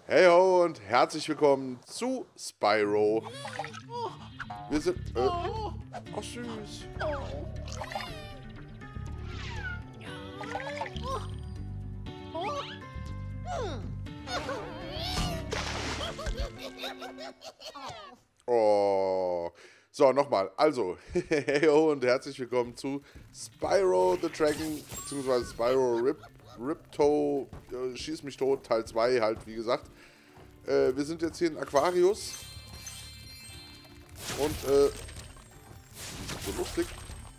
Hey ho und herzlich willkommen zu Spyro. Wir sind, Oh, ach süß. oh, oh. Oh. So, nochmal. Also, hey ho und herzlich willkommen zu Spyro the Dragon, beziehungsweise Spyro Ripto, Schieß mich tot, Teil 2 halt, wie gesagt. Wir sind jetzt hier in Aquarius. Und, so lustig.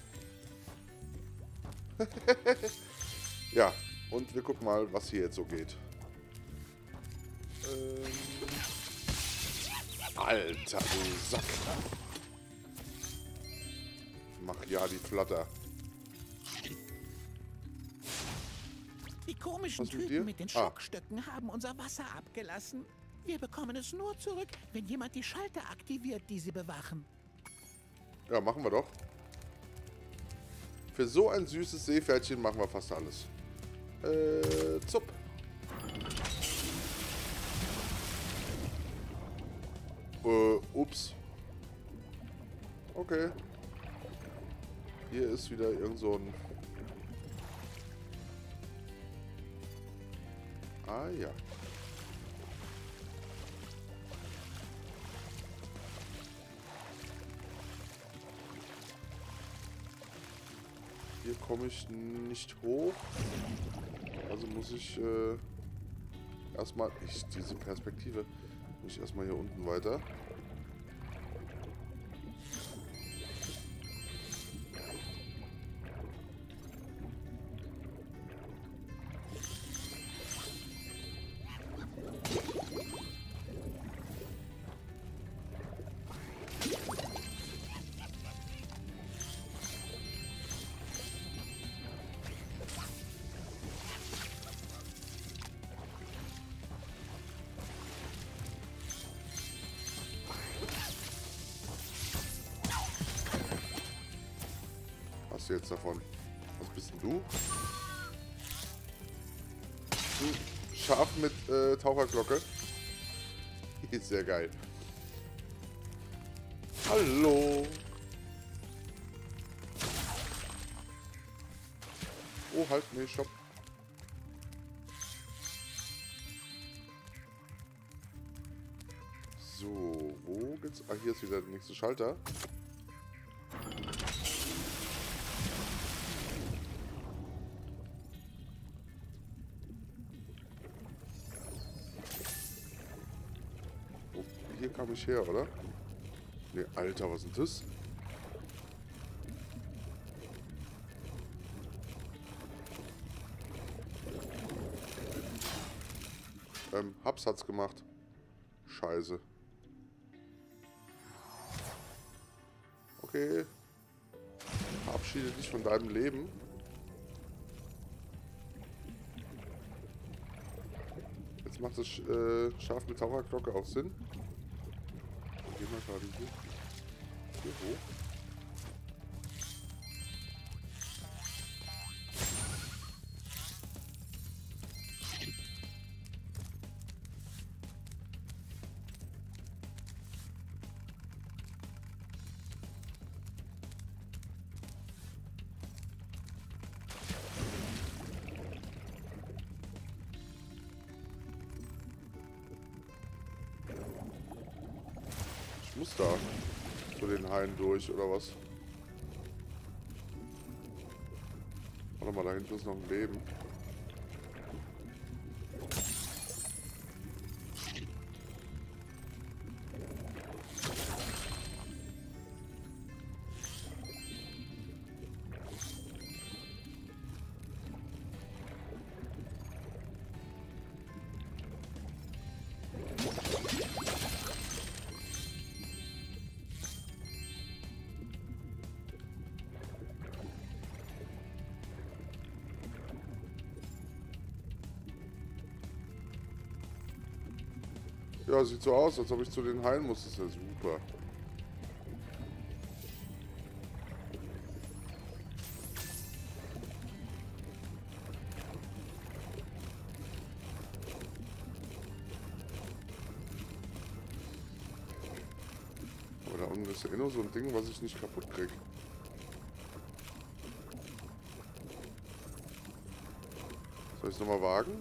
Ja, und wir gucken mal, was hier jetzt so geht. Alter, du Sack. Mach ja die Flatter. Die komischen Was mit Typen dir? mit den Ah. Schockstöcken haben unser Wasser abgelassen. Wir bekommen es nur zurück, wenn jemand die Schalter aktiviert, die sie bewachen. Ja, machen wir doch. Für so ein süßes Seepferdchen machen wir fast alles. Zup. Ups. Okay. Hier ist wieder irgend so ein... Ah, ja. Hier komme ich nicht hoch. Also muss ich erstmal... Diese Perspektive. Muss ich erstmal hier unten weiter. Was jetzt davon? Was bist denn du? Du Schaf mit Taucherglocke. Sehr geil. Hallo. Oh, halt, nee, stopp. So, wo geht's? Ah, hier ist wieder der nächste Schalter. Oh, hier kam ich her, oder? Ne, Alter, was ist denn das? Hat's gemacht. Scheiße. Okay. Verabschiede dich von deinem Leben. Jetzt macht das Schaf mit Taucherglocke auch Sinn. Dann gehen wir gerade hier hoch. Ich muss da zu den Haien durch, oder was? Warte mal, da hinten ist noch ein Leben. Ja, sieht so aus, als ob ich zu den Haien muss. Das ist ja super. Und das ist ja eh nur so ein Ding, was ich nicht kaputt krieg. Soll ich es nochmal wagen?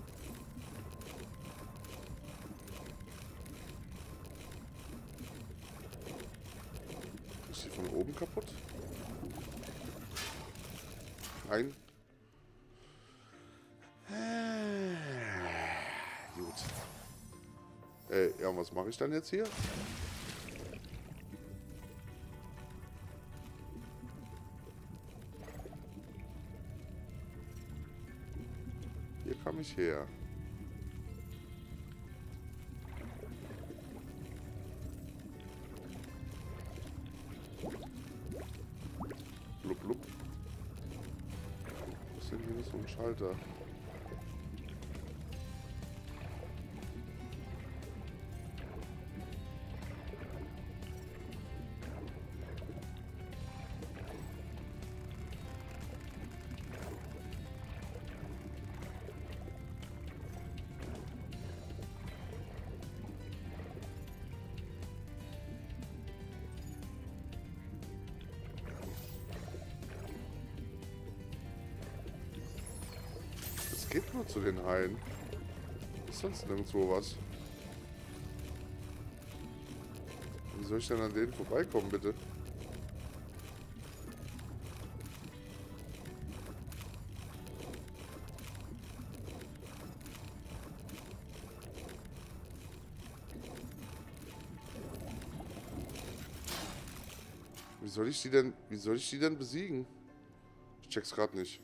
Ist die von oben kaputt? Nein. Gut. Ja, und was mache ich dann jetzt hier? Hier kam ich her. Blub, blub. Was ist denn hier so ein Schalter? Geht nur zu den Haien. Ist sonst nirgendwo was. Wie soll ich denn an denen vorbeikommen, bitte? Wie soll ich die denn besiegen? Ich check's gerade nicht.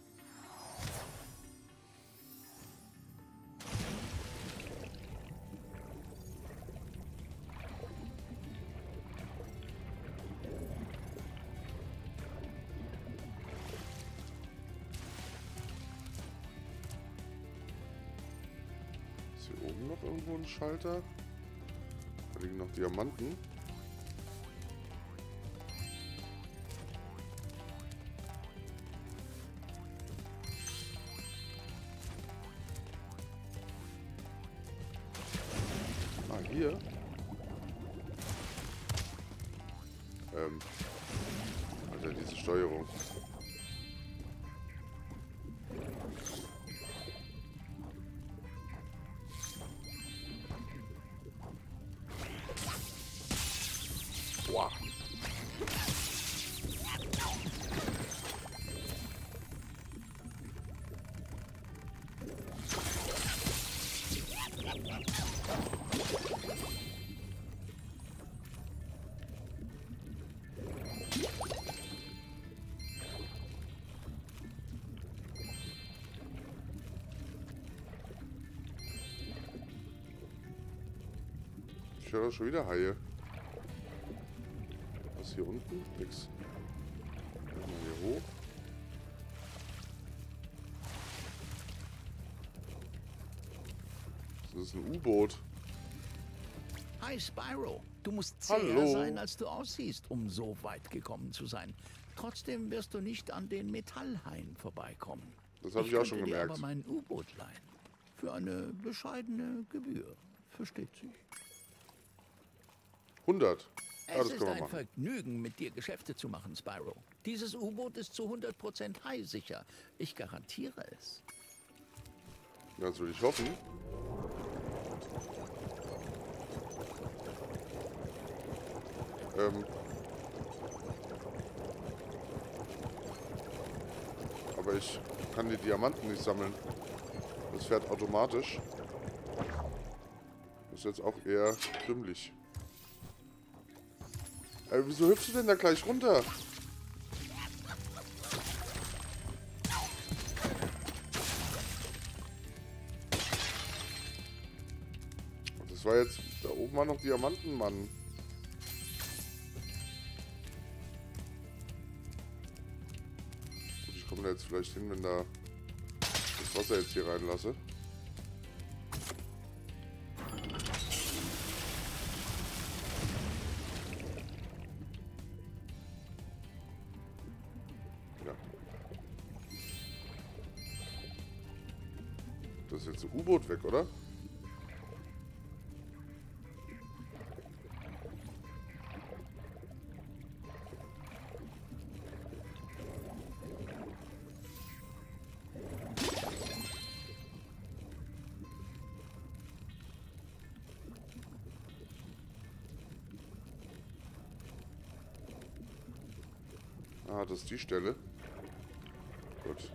Hier oben noch irgendwo ein Schalter. Da liegen noch Diamanten. Ah, hier. Alter, diese Steuerung. Wow. Ich höre schon wieder Haie. Was hier unten? Nix. Mal hier hoch. Das ist ein U-Boot. Hi Spyro, du musst zäher Hallo. sein, als du aussiehst, um so weit gekommen zu sein. Trotzdem wirst du nicht an den Metallhaien vorbeikommen. Das habe ich auch schon könnte dir gemerkt. aber mein U-Boot leihen. Für eine bescheidene Gebühr. Versteht sich. 100. Ja, Es das ist können wir ein machen. Vergnügen, mit dir Geschäfte zu machen, Spyro. Dieses U-Boot ist zu 100% haisicher. Ich garantiere es. Ja, das würde ich hoffen. Aber ich kann die Diamanten nicht sammeln. Das fährt automatisch. Das ist jetzt auch eher dümmlich. Wieso hüpfst du denn da gleich runter? Das war jetzt... Da oben war noch Diamanten, Mann. Gut, ich komme da jetzt vielleicht hin, wenn da das Wasser jetzt hier reinlasse. Ja. Das ist jetzt ein U-Boot weg, oder? Ah, das ist die Stelle. Gut.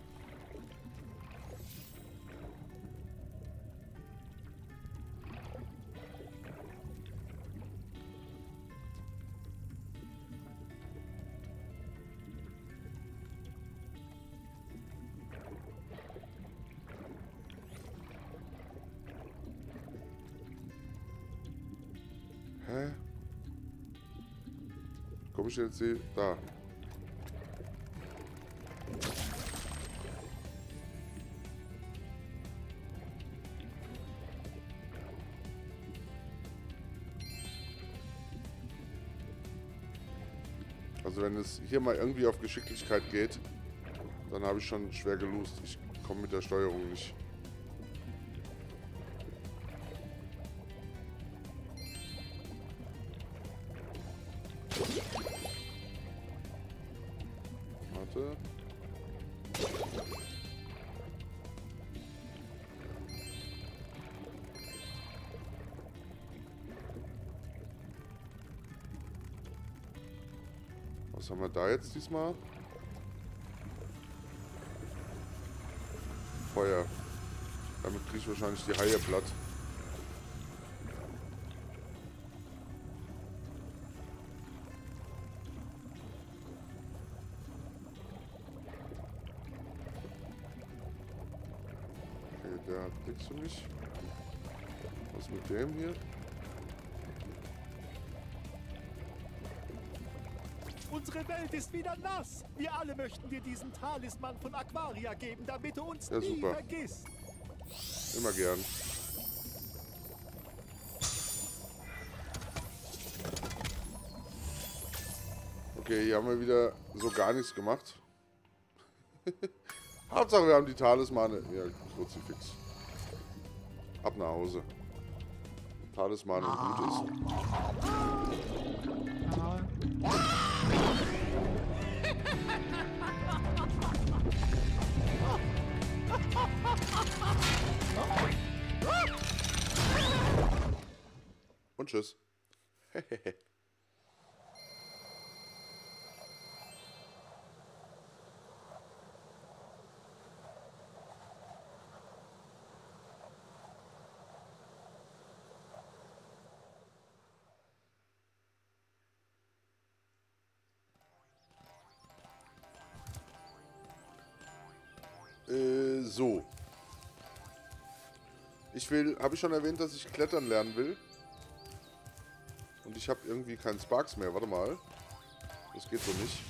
Hä? Komm ich jetzt hier? Da. Also wenn es hier mal irgendwie auf Geschicklichkeit geht, dann habe ich schon schwer gelost. Ich komme mit der Steuerung nicht. Warte. Was haben wir da jetzt diesmal? Feuer. Damit kriege ich wahrscheinlich die Haie platt. Okay, der hat nichts für mich. Was mit dem hier? Unsere Welt ist wieder nass. Wir alle möchten dir diesen Talisman von Aquaria geben, damit du uns Ja, nie super. vergisst. Immer gern. Okay, hier haben wir wieder so gar nichts gemacht. Hauptsache wir haben die Talismane. Ja, Kruzifix. Ab nach Hause. Talisman und gut ist. Und tschüss. So. Habe ich schon erwähnt, dass ich klettern lernen will? Und ich habe irgendwie keinen Sparks mehr. Warte mal. Das geht so nicht.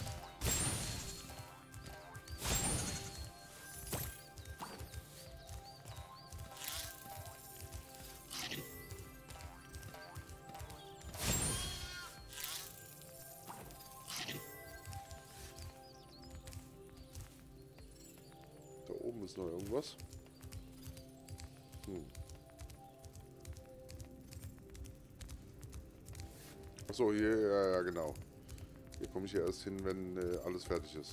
Da oben ist noch irgendwas. Achso, hier, ja, genau. Hier komme ich ja erst hin, wenn alles fertig ist.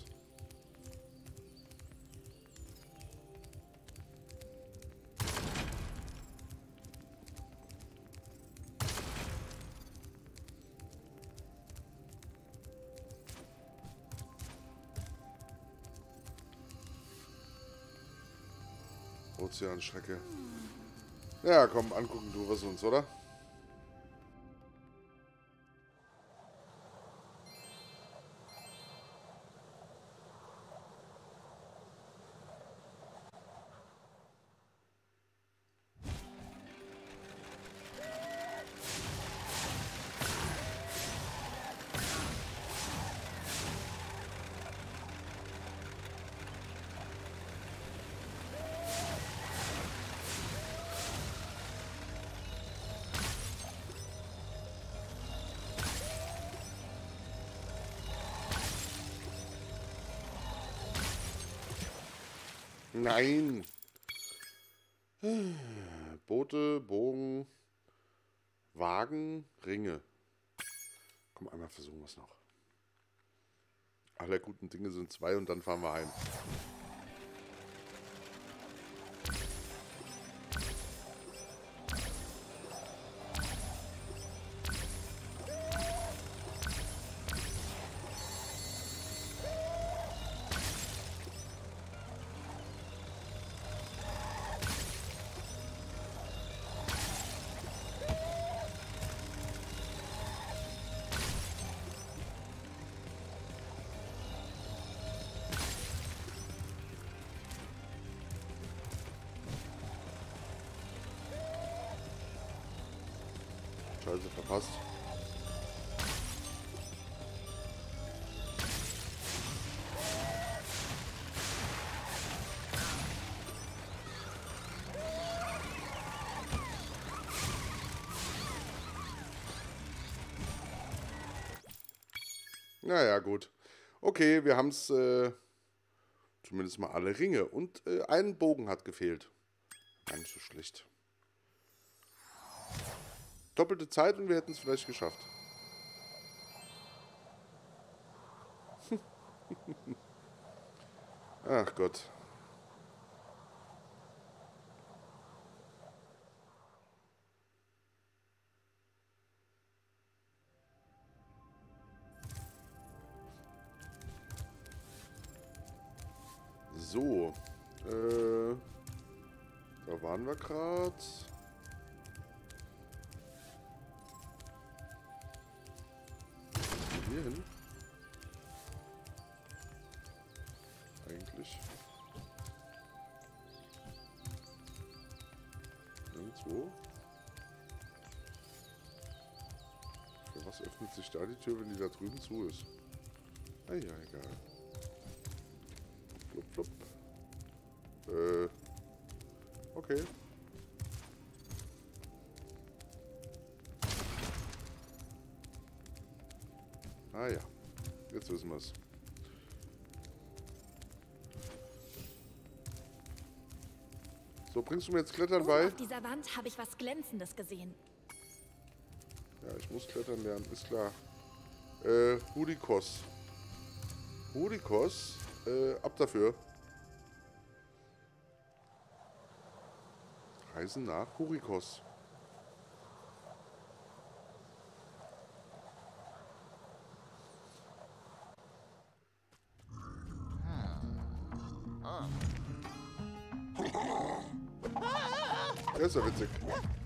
Ozeanschrecke. Ja, komm, angucken du was uns, oder? Nein! Boote, Bogen, Wagen, Ringe. Komm, einmal versuchen wir es noch. Alle guten Dinge sind 2 und dann fahren wir heim. Scheiße, verpasst. Naja, gut. Okay, wir haben es zumindest mal alle Ringe. Und einen Bogen hat gefehlt. Gar nicht so schlecht. Doppelte Zeit und wir hätten es vielleicht geschafft. Ach Gott. So. Da waren wir gerade. Hier hin. Eigentlich. Irgendwo. Für was öffnet sich da die Tür, wenn die da drüben zu ist? Ah ja, egal. Flup, flup. Okay. Ah ja, jetzt wissen wir es. So, bringst du mir jetzt Klettern bei? Auf dieser Wand habe ich was Glänzendes gesehen. Ja, ich muss klettern lernen, ist klar. Hurikos. Hurikos, ab dafür. Reisen nach Hurikos. Das ist ja witzig.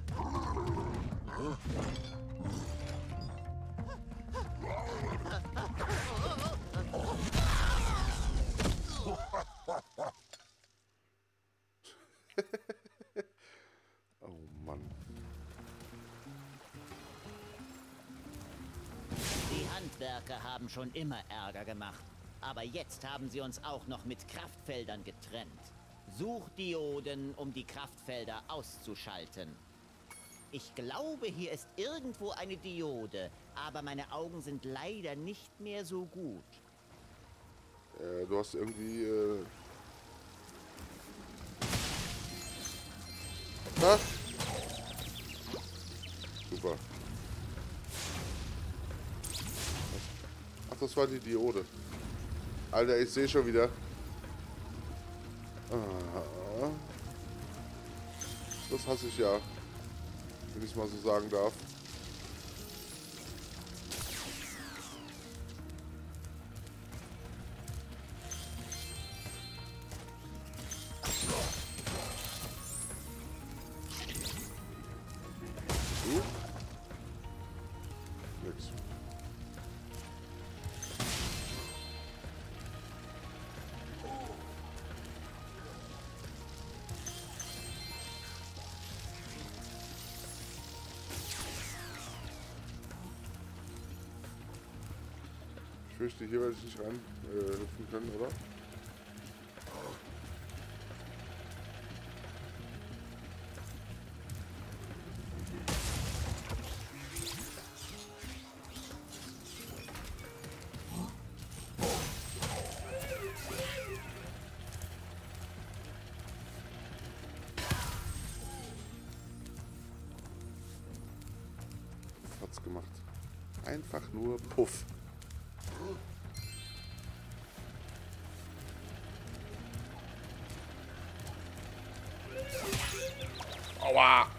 Oh Mann. Die Handwerker haben schon immer Ärger gemacht. Aber jetzt haben sie uns auch noch mit Kraftfeldern getrennt. Suchdioden, um die Kraftfelder auszuschalten. Ich glaube, hier ist irgendwo eine Diode, aber meine Augen sind leider nicht mehr so gut. Du hast irgendwie... Na? Super. Ach, das war die Diode. Alter, ich sehe schon wieder. Ah. Das hasse ich ja. Wenn ich es mal so sagen darf. Nix. Ich fürchte, hier werde ich nicht rein hüpfen können, oder? Hat's gemacht. Einfach nur Puff. Aua!